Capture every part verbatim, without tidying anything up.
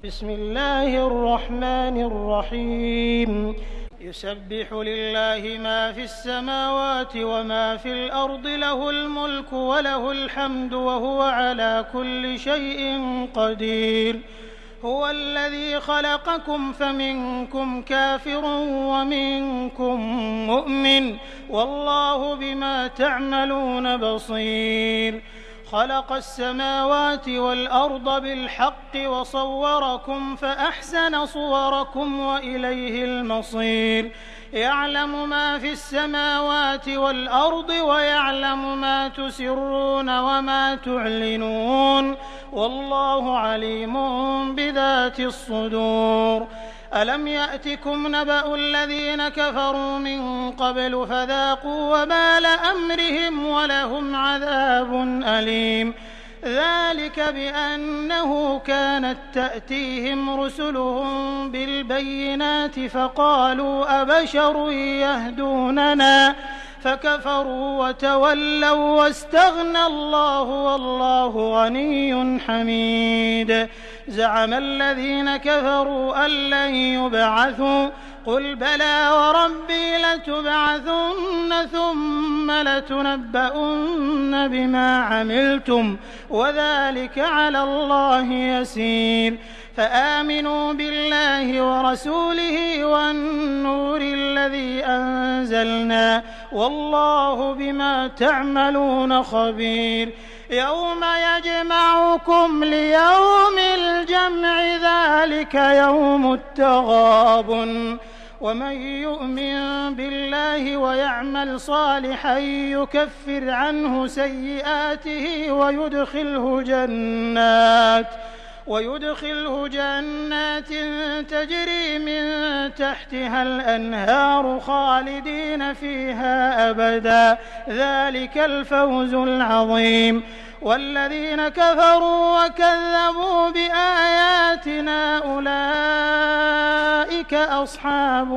بسم الله الرحمن الرحيم يسبح لله ما في السماوات وما في الأرض له الملك وله الحمد وهو على كل شيء قدير هو الذي خلقكم فمنكم كافر ومنكم مؤمن والله بما تعملون بصير خلق السماوات والأرض بالحق وصوركم فأحسن صوركم وإليه المصير يعلم ما في السماوات والأرض ويعلم ما تسرون وما تعلنون والله عليم بذات الصدور ألم يأتكم نبأ الذين كفروا من قبل فذاقوا وبال أمرهم ولهم عذاب أليم ذلك بأنه كانت تأتيهم رسلهم بالبينات فقالوا أبشر يهدوننا فكفروا وتولوا واستغنى الله والله غني حميد زعم الذين كفروا أن لن يبعثوا قل بلى وربي لتبعثن ثم لتنبؤن بما عملتم وذلك على الله يسير فآمنوا بالله ورسوله والنور الذي أنزلنا والله بما تعملون خبير يوم يجمعكم ليوم الجمع ذلك يوم التغابن ومن يؤمن بالله ويعمل صالحا يكفر عنه سيئاته ويدخله جنات ويدخله جنات تجري من تحتها الأنهار خالدين فيها أبدا ذلك الفوز العظيم والذين كفروا وكذبوا بآياتنا أولئك أصحاب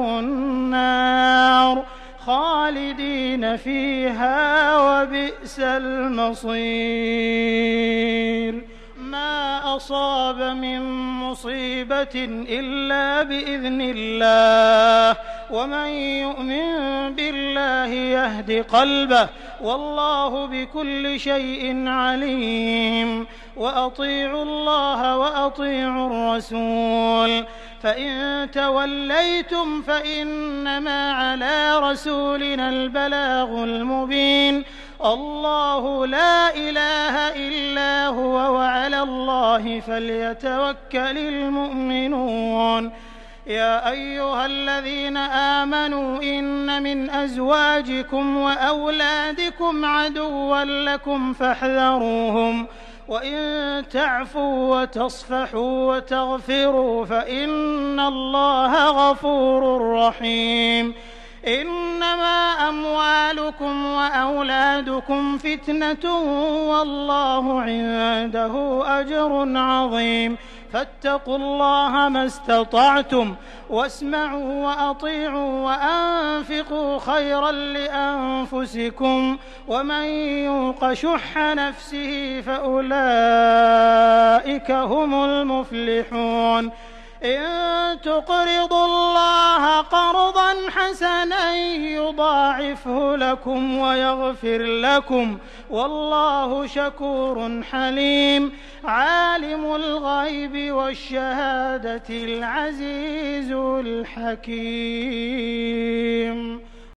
النار خالدين فيها وبئس المصير ما أصاب من مصيبة إلا بإذن الله ومن يؤمن بالله يهد قلبه والله بكل شيء عليم وأطيعوا الله وأطيعوا الرسول فإن توليتم فإنما على رسولنا البلاغ المبين الله لا إله إلا هو وعلى الله فليتوكل المؤمنون يا أيها الذين آمنوا إن من أزواجكم وأولادكم عدوا لكم فاحذروهم وإن تعفوا وتصفحوا وتغفروا فإن الله غفور رحيم إنما أموالكم وأولادكم فتنة والله عنده أجر عظيم فاتقوا الله ما استطعتم واسمعوا وأطيعوا وأنفقوا خيرا لأنفسكم ومن يوق شح نفسه فأولئك هم المفلحون إن تقرضوا الله قرضا حسنا يضاعفه لكم ويغفر لكم والله شكور حليم عالم الغيب والشهادة العزيز الحكيم.